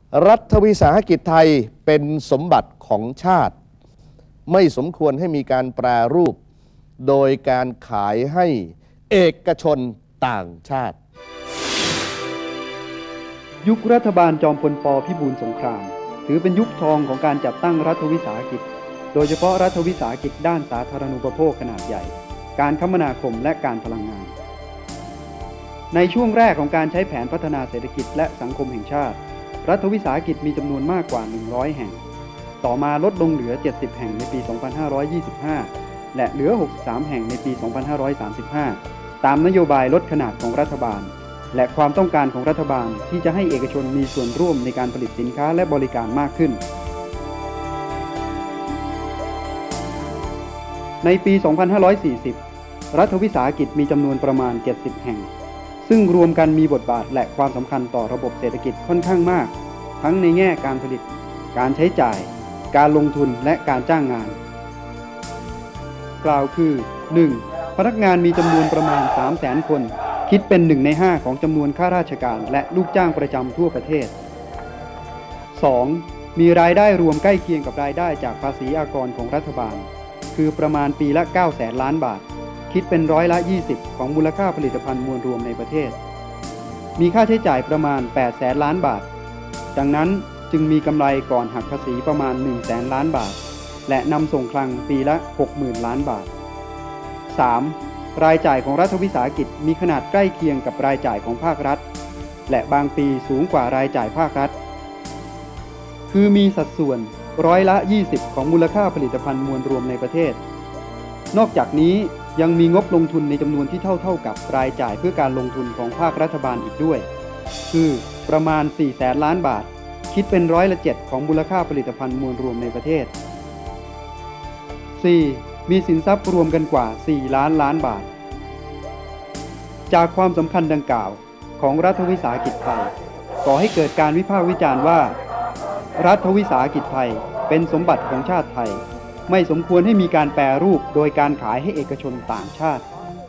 รัฐวิสาหกิจไทยเป็นสมบัติของชาติไม่สมควรให้มีการแปรรูปโดยการขายให้เอกชนต่างชาติยุครัฐบาลจอมพล ป.พิบูลสงครามถือเป็นยุคทองของการจัดตั้งรัฐวิสาหกิจโดยเฉพาะรัฐวิสาหกิจด้านสาธารณูปโภคขนาดใหญ่การคมนาคมและการพลังงานในช่วงแรกของการใช้แผนพัฒนาเศรษฐกิจและสังคมแห่งชาติรัฐวิสาหกิจมีจำนวนมากกว่า100แห่งต่อมาลดลงเหลือ70แห่งในปี2525และเหลือ63แห่งในปี2535ตามนโยบายลดขนาดของรัฐบาลและความต้องการของรัฐบาลที่จะให้เอกชนมีส่วนร่วมในการผลิตสินค้าและบริการมากขึ้นในปี2540รัฐวิสาหกิจมีจำนวนประมาณ70แห่งซึ่งรวมกันมีบทบาทและความสำคัญต่อระบบเศรษฐกิจค่อนข้างมากทั้งในแง่การผลิตการใช้จ่ายการลงทุนและการจ้างงานกล่าวคือ 1. พนักงานมีจำนวนประมาณ 300,000 คนคิดเป็น1 ใน 5ของจำนวนข้าราชการและลูกจ้างประจำทั่วประเทศ 2. มีรายได้รวมใกล้เคียงกับรายได้จากภาษีอากรของรัฐบาลคือประมาณปีละ 900,000 ล้านบาทคิดเป็น20% ของมูลค่าผลิตภัณฑ์มวลรวมในประเทศมีค่าใช้จ่ายประมาณ 800,000 ล้านบาทดังนั้นจึงมีกำไรก่อนหักภาษีประมาณ 100,000 ล้านบาทและนำส่งคลังปีละ 60,000 ล้านบาท 3. รายจ่ายของรัฐวิสาหกิจมีขนาดใกล้เคียงกับรายจ่ายของภาครัฐและบางปีสูงกว่ารายจ่ายภาครัฐคือมีสัดส่วน20% ของมูลค่าผลิตภัณฑ์มวลรวมในประเทศนอกจากนี้ยังมีงบลงทุนในจำนวนที่เท่ากับรายจ่ายเพื่อการลงทุนของภาครัฐบาลอีกด้วยคือประมาณ 400,000 ล้านบาทคิดเป็น7%ของมูลค่าผลิตภัณฑ์มวลรวมในประเทศ 4. มีสินทรัพย์รวมกันกว่า4 ล้านล้านบาทจากความสำคัญดังกล่าวของรัฐวิสาหกิจไทยก่อให้เกิดการวิพากษ์วิจารณ์ว่ารัฐวิสาหกิจไทยเป็นสมบัติของชาติไทยไม่สมควรให้มีการแปรรูปโดยการขายให้เอกชนต่างชาติ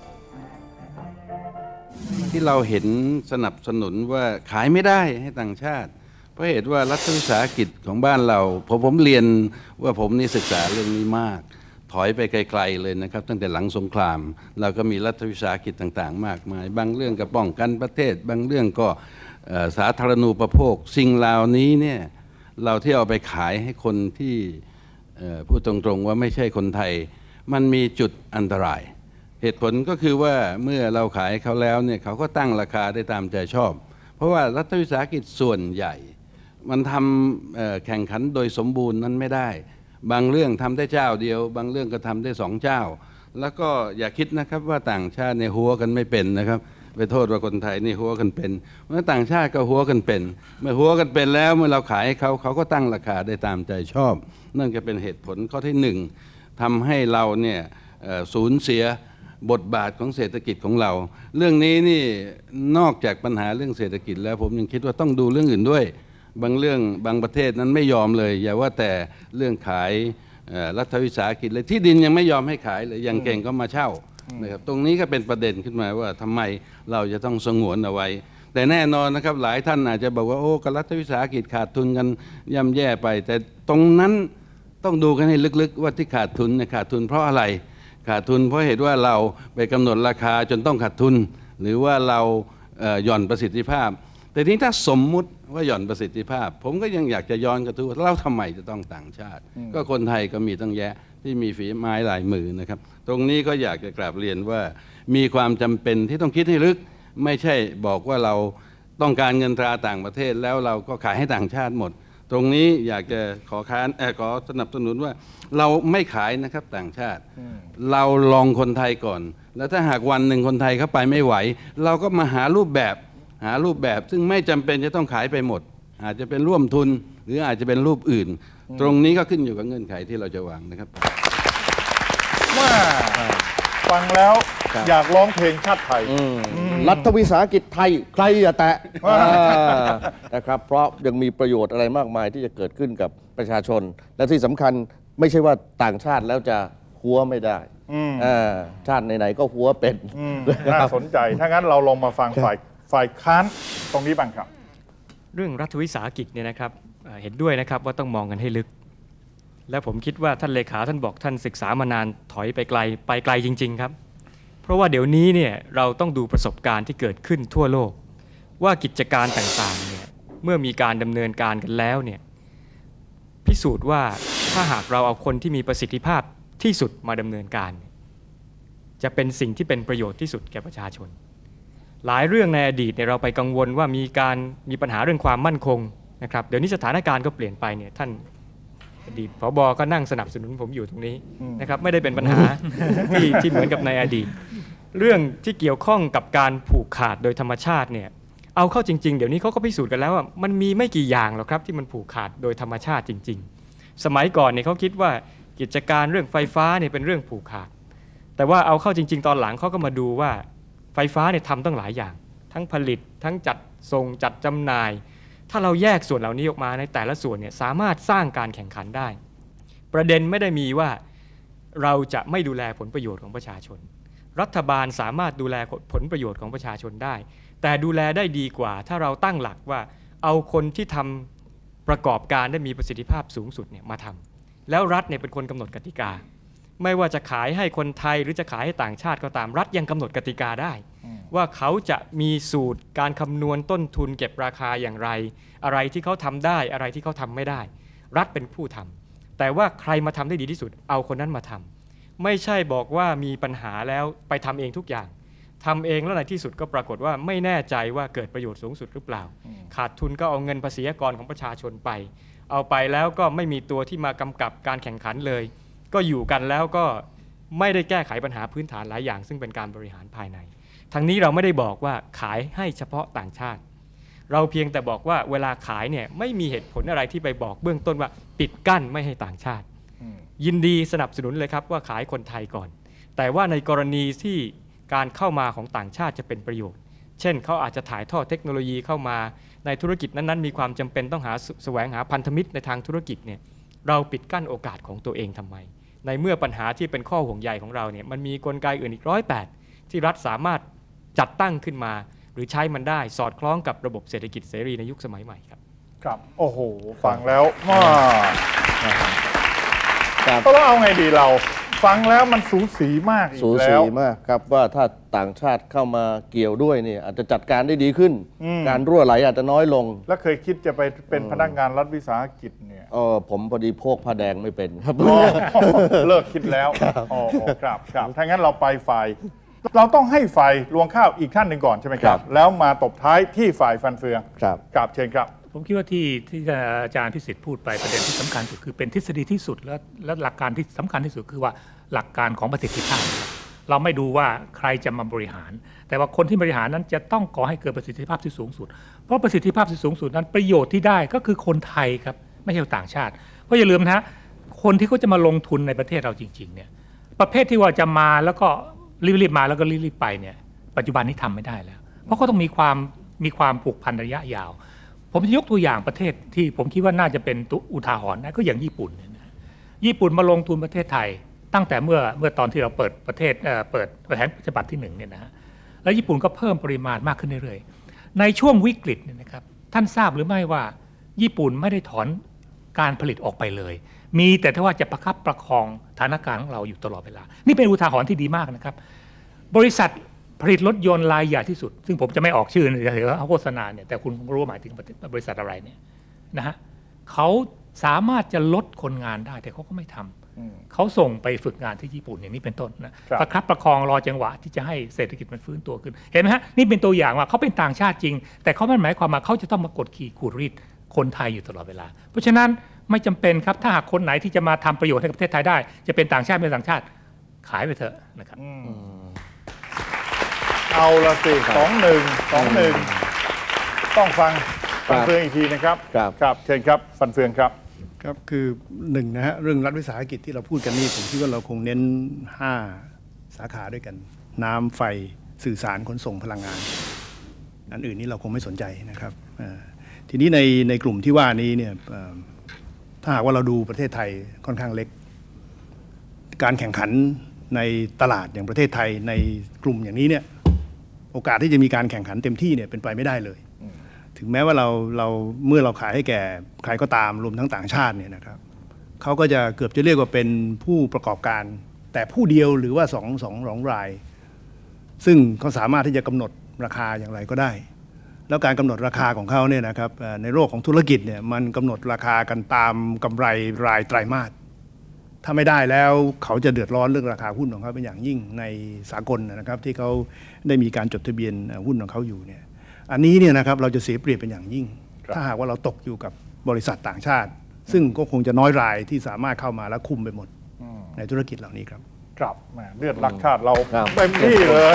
ที่เราเห็นสนับสนุนว่าขายไม่ได้ให้ต่างชาติเพราะเหตุว่ารัฐวิสาหกิจของบ้านเราผมเรียนว่าผมนี่ศึกษาเรื่องนี้มากถอยไปไกลๆเลยนะครับตั้งแต่หลังสงครามเราก็มีรัฐวิสาหกิจต่างๆมากมายบางเรื่องก็ป้องกันประเทศบางเรื่องก็สาธารณูปโภคสิ่งเหล่านี้เนี่ยเราที่เอาไปขายให้คนที่พูดตรงๆว่าไม่ใช่คนไทยมันมีจุดอันตรายเหตุผลก็คือว่าเมื่อเราขายเขาแล้วเนี่ยเขาก็ตั้งราคาได้ตามใจชอบเพราะว่ารัฐวิสาหกิจส่วนใหญ่มันทำแข่งขันโดยสมบูรณ์นั้นไม่ได้บางเรื่องทำได้เจ้าเดียวบางเรื่องก็ทำได้2 เจ้าแล้วก็อย่าคิดนะครับว่าต่างชาติในหัวกันไม่เป็นนะครับไปโทษว่าคนไทยนี่หัวกันเป็นเมื่อต่างชาติก็หัวกันเป็นเมื่อหัวกันเป็นแล้วเมื่อเราขายให้เขาก็ตั้งราคาได้ตามใจชอบนั่นก็เป็นเหตุผลข้อที่1ทำให้เราเนี่ยสูญเสียบทบาทของเศรษฐกิจของเราเรื่องนี้นี่นอกจากปัญหาเรื่องเศรษฐกิจแล้วผมยังคิดว่าต้องดูเรื่องอื่นด้วยบางเรื่องบางประเทศนั้นไม่ยอมเลยอย่าว่าแต่เรื่องขายรัฐวิสาหกิจเลยที่ดินยังไม่ยอมให้ขายเลยยังเก่งก็มาเช่านะครับตรงนี้ก็เป็นประเด็นขึ้นมาว่าทำไมเราจะต้องสงวนเอาไว้แต่แน่นอนนะครับหลายท่านอาจจะบอกว่าโอ้กรัฐวิสาหกิจขาดทุนกันย่ำแย่ไปแต่ตรงนั้นต้องดูกันให้ลึกๆว่าที่ขาดทุนขาดทุนเพราะอะไรขาดทุนเพราะเหตุว่าเราไปกำหนดราคาจนต้องขาดทุนหรือว่าเราหย่อนประสิทธิภาพแต่ทีนี้ถ้าสมมุติว่าหย่อนประสิทธิภาพผมก็ยังอยากจะย้อนกระทู้ว่าเราทำไมจะต้องต่างชาติก็คนไทยก็มีตั้งแยะที่มีฝีไม้ลายมือนะครับตรงนี้ก็อยากจะกราบเรียนว่ามีความจำเป็นที่ต้องคิดให้ลึกไม่ใช่บอกว่าเราต้องการเงินตราต่างประเทศแล้วเราก็ขายให้ต่างชาติหมดตรงนี้อยากจะขอสนับสนุนว่าเราไม่ขายนะครับต่างชาติเราลองคนไทยก่อนแล้วถ้าหากวันหนึ่งคนไทยเข้าไปไม่ไหวเราก็มาหารูปแบบซึ่งไม่จำเป็นจะต้องขายไปหมดอาจจะเป็นร่วมทุนหรืออาจจะเป็นรูปอื่นตรงนี้ก็ขึ้นอยู่กับเงื่อนไขที่เราจะวางนะครับว่าฟังแล้วอยากร้องเพลงชาติไทยรัฐวิสาหกิจไทยใครอย่าแตะนะครับเพราะยังมีประโยชน์อะไรมากมายที่จะเกิดขึ้นกับประชาชนและที่สำคัญไม่ใช่ว่าต่างชาติแล้วจะหัวไม่ได้ชาติไหนๆก็หัวเป็นน่าสนใจถ้างั้นเราลองมาฟังฝ่ายค้านตรงนี้บ้างครับรื่องรัฐวิสาหกิจเนี่ยนะครับเห็นด้วยนะครับว่าต้องมองกันให้ลึกและผมคิดว่าท่านเลขาท่านบอกท่านศึกษามานานถอยไปไกลจริงๆครับเพราะว่าเดี๋ยวนี้เนี่ยเราต้องดูประสบการณ์ที่เกิดขึ้นทั่วโลกว่ากิจการต่างๆเนี่ยเมื่อมีการดำเนินการกันแล้วเนี่ยพิสูจน์ว่าถ้าหากเราเอาคนที่มีประสิทธิภาพที่สุดมาดำเนินการจะเป็นสิ่งที่เป็นประโยชน์ที่สุดแก่ประชาชนหลายเรื่องในอดีตเนี่ยเราไปกังวลว่ามีปัญหาเรื่องความมั่นคงนะครับเดี๋ยวนี้สถานการณ์ก็เปลี่ยนไปเนี่ยท่านอดีตผบ.ก็นั่งสนับสนุนผมอยู่ตรงนี้นะครับไม่ได้เป็นปัญหา ที่เหมือนกับในอดีตเรื่องที่เกี่ยวข้องกับการผูกขาดโดยธรรมชาติเนี่ยเอาเข้าจริงๆเดี๋ยวนี้เขาก็พิสูจน์กันแล้วว่ามันมีไม่กี่อย่างหรอกครับที่มันผูกขาดโดยธรรมชาติจริงๆสมัยก่อนเนี่ยเขาคิดว่ากิจการเรื่องไฟฟ้าเนี่ยเป็นเรื่องผูกขาดแต่ว่าเอาเข้าจริงๆตอนหลังเขาก็มาดูว่าไฟฟ้าเนี่ยทำตั้งหลายอย่างทั้งผลิตทั้งจัดส่งจัดจำหน่ายถ้าเราแยกส่วนเหล่านี้ออกมาในแต่ละส่วนเนี่ยสามารถสร้างการแข่งขันได้ประเด็นไม่ได้มีว่าเราจะไม่ดูแลผลประโยชน์ของประชาชนรัฐบาลสามารถดูแลผลประโยชน์ของประชาชนได้แต่ดูแลได้ดีกว่าถ้าเราตั้งหลักว่าเอาคนที่ทำประกอบการได้มีประสิทธิภาพสูงสุดเนี่ยมาทำแล้วรัฐเนี่ยเป็นคนกำหนดกติกาไม่ว่าจะขายให้คนไทยหรือจะขายให้ต่างชาติก็ตามรัฐยังกำหนดกติกาได้ว่าเขาจะมีสูตรการคำนวณต้นทุนเก็บราคาอย่างไรอะไรที่เขาทำได้อะไรที่เขาทำไม่ได้รัฐเป็นผู้ทำแต่ว่าใครมาทำได้ดีที่สุดเอาคนนั้นมาทำไม่ใช่บอกว่ามีปัญหาแล้วไปทำเองทุกอย่างทำเองแล้วในที่สุดก็ปรากฏว่าไม่แน่ใจว่าเกิดประโยชน์สูงสุดหรือเปล่าขาดทุนก็เอาเงินภาษีอากรของประชาชนไปเอาไปแล้วก็ไม่มีตัวที่มากำกับการแข่งขันเลยก็อยู่กันแล้วก็ไม่ได้แก้ไขปัญหาพื้นฐานหลายอย่างซึ่งเป็นการบริหารภายในทั้งนี้เราไม่ได้บอกว่าขายให้เฉพาะต่างชาติเราเพียงแต่บอกว่าเวลาขายเนี่ยไม่มีเหตุผลอะไรที่ไปบอกเบื้องต้นว่าปิดกั้นไม่ให้ต่างชาติยินดีสนับสนุนเลยครับว่าขายคนไทยก่อนแต่ว่าในกรณีที่การเข้ามาของต่างชาติจะเป็นประโยชน์เช่นเขาอาจจะถ่ายทอดเทคโนโลยีเข้ามาในธุรกิจนั้นๆมีความจำเป็นต้องแสวงหาพันธมิตรในทางธุรกิจเนี่ยเราปิดกั้นโอกาสของตัวเองทำไมในเมื่อปัญหาที่เป็นข้อห่วงใยของเราเนี่ยมันมีกลไกอื่นอีก108ที่รัฐสามารถจัดตั้งขึ้นมาหรือใช้มันได้สอดคล้องกับระบบเศรษฐกิจเสรีในยุคสมัยใหม่ครับครับโอ้โหฟังแล้วว่าแล้วเอาไงดีเราฟังแล้วมันสูสีมากอีกแล้วสูสีมากครับว่าถ้าต่างชาติเข้ามาเกี่ยวด้วยเนี่ยอาจจะจัดการได้ดีขึ้นการรั่วไหลอาจจะน้อยลงแล้วเคยคิดจะไปเป็นพนักงานรัฐวิสาหกิจเนี่ยผมพอดีโพกผ้าแดงไม่เป็นครับเลิกคิดแล้วครับถ้างั้นเราไปฝ่ายเราต้องให้ฝ่ายรวงข้าวอีกท่านหนึ่งก่อนใช่ไหมครับแล้วมาตบท้ายที่ฝ่ายฟันเฟืองครับเชิญครับผมคิดว่าที่อาจารย์พิสิทธิ์พูดไปประเด็นที่สำคัญสุดคือเป็นทฤษฎีที่สุดและหลักการที่สำคัญที่สุดคือว่าหลักการของประสิทธิภาพเราไม่ดูว่าใครจะมาบริหารแต่ว่าคนที่บริหารนั้นจะต้องก่อให้เกิดประสิทธิภาพที่สูงสุดเพราะประสิทธิภาพที่สูงสุดนั้นประโยชน์ที่ได้ก็คือคนไทยครับไม่ใช่ต่างชาติเพราะอย่าลืมนะคนที่เขาจะมาลงทุนในประเทศเราจริงๆเนี่ยประเภทที่ว่าจะมาแล้วก็รีบๆมาแล้วก็รีบๆไปเนี่ยปัจจุบันนี้ทำไม่ได้แล้วเพราะเขาต้องมีความผูกพันระยะยาวผมจะยกตัวอย่างประเทศที่ผมคิดว่าน่าจะเป็นอุทาหรณ์นะก็อย่างญี่ปุ่นเนี่ยนะญี่ปุ่นมาลงทุนประเทศไทยตั้งแต่เมื่อตอนที่เราเปิดประเทศเปิดแผนฉบับที่1เนี่ยนะฮะแล้วญี่ปุ่นก็เพิ่มปริมาณมากขึ้นเรื่อยๆในช่วงวิกฤตเนี่ยนะครับท่านทราบหรือไม่ว่าญี่ปุ่นไม่ได้ถอนการผลิตออกไปเลยมีแต่ว่าจะประคับประคองสถานการณ์ของเราอยู่ตลอดเวลานี่เป็นอุทาหรณ์ที่ดีมากนะครับบริษัทผลิตรถยนต์รายใหญ่ที่สุดซึ่งผมจะไม่ออกชื่อเดี๋ยวเขาโฆษณาเนี่ยแต่คุณรู้หมายถึงบริษัทอะไรเนี่ยนะฮะเขาสามารถจะลดคนงานได้แต่เขาก็ไม่ทำเขาส่งไปฝึกงานที่ญี่ปุ่นอย่างนี้เป็นต้นนะประคับประคองรอจังหวะที่จะให้เศรษฐกิจมันฟื้นตัวขึ้นเห็นไหมฮะนี่เป็นตัวอย่างว่าเขาเป็นต่างชาติจริงแต่เขาไม่หมายความว่าเขาจะต้องมากดขี่ขูดรีดคนไทยอยู่ตลอดเวลาเพราะฉะนั้นไม่จำเป็นครับถ้าหากคนไหนที่จะมาทำประโยชน์ให้กับประเทศไทยได้จะเป็นต่างชาติไม่ต่างชาติขายไปเถอะนะครับเอาละสิ21ต้องฟังฟันเฟืองอีกทีนะครับครับเชิญครับฟันเฟืองครับครับคือ1นะฮะเรื่องรัฐวิสาหกิจที่เราพูดกันนี่ผมคิดว่าเราคงเน้น5สาขาด้วยกันน้ำไฟสื่อสารขนส่งพลังงานอันอื่นนี่เราคงไม่สนใจนะครับทีนี้ในกลุ่มที่ว่านี้เนี่ยถ้าหากว่าเราดูประเทศไทยค่อนข้างเล็กการแข่งขันในตลาดอย่างประเทศไทยในกลุ่มอย่างนี้เนี่ยโอกาสที่จะมีการแข่งขันเต็มที่เนี่ยเป็นไปไม่ได้เลยถึงแม้ว่าเราเมื่อเราขายให้แก่ใครก็ตามรวมทั้งต่างชาติเนี่ยนะครับเขาก็จะเกือบจะเรียกว่าเป็นผู้ประกอบการแต่ผู้เดียวหรือว่าสองราย ซึ่งเขาสามารถที่จะกำหนดราคาอย่างไรก็ได้แล้วการกำหนดราคาของเขาเนี่ยนะครับในโลกของธุรกิจเนี่ยมันกำหนดราคากันตามกำไรรายไตรมาสถ้าไม่ได้แล้วเขาจะเดือดร้อนเรื่องราคาหุ้นของเขาเป็นอย่างยิ่งในสากลนะครับที่เขาได้มีการจดทะเบียนหุ้นของเขาอยู่เนี่ยอันนี้เนี่ยนะครับเราจะเสียเปรียบเป็นอย่างยิ่งถ้าหากว่าเราตกอยู่กับบริษัทต่างชาติซึ่งก็คงจะน้อยรายที่สามารถเข้ามาและคุมไปหมดในธุรกิจเหล่านี้ครับครับเลือดรักชาติเราเต็มที่เลย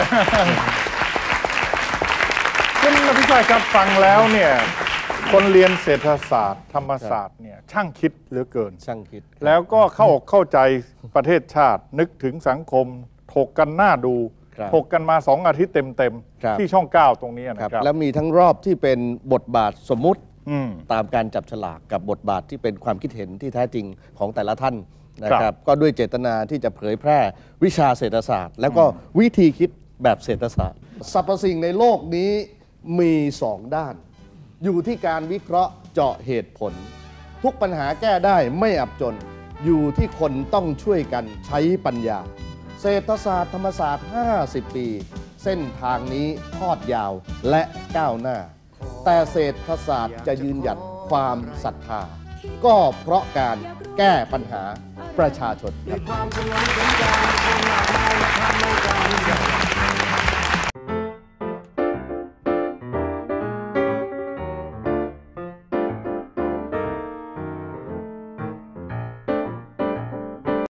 คุณอภิชัยครับฟังแล้วเนี่ยคนเรียนเศรษฐศาสตร์ธรรมศาสตร์เนี่ยช่างคิดเหลือเกินช่างคิดแล้วก็เข้าใจประเทศชาตินึกถึงสังคมถกกันหน้าดูถกกันมา2 อาทิตย์เต็มๆที่ช่อง 9ตรงนี้นะครับแล้วมีทั้งรอบที่เป็นบทบาทสมมุติตามการจับฉลากกับบทบาทที่เป็นความคิดเห็นที่แท้จริงของแต่ละท่านนะครับก็ด้วยเจตนาที่จะเผยแพร่วิชาเศรษฐศาสตร์แล้วก็วิธีคิดแบบเศรษฐศาสตร์สรรพสิ่งในโลกนี้มี2 ด้านอยู่ที่การวิเคราะห์เจาะเหตุผลทุกปัญหาแก้ได้ไม่อับจนอยู่ที่คนต้องช่วยกันใช้ปัญญาเศรษฐศาสตร์ธรรมศาสตร์50 ปีเส้นทางนี้ทอดยาวและก้าวหน้าแต่เศรษฐศาสตร์จะยืนหยัดความศรัทธาก็เพราะการแก้ปัญหาประชาชนครับ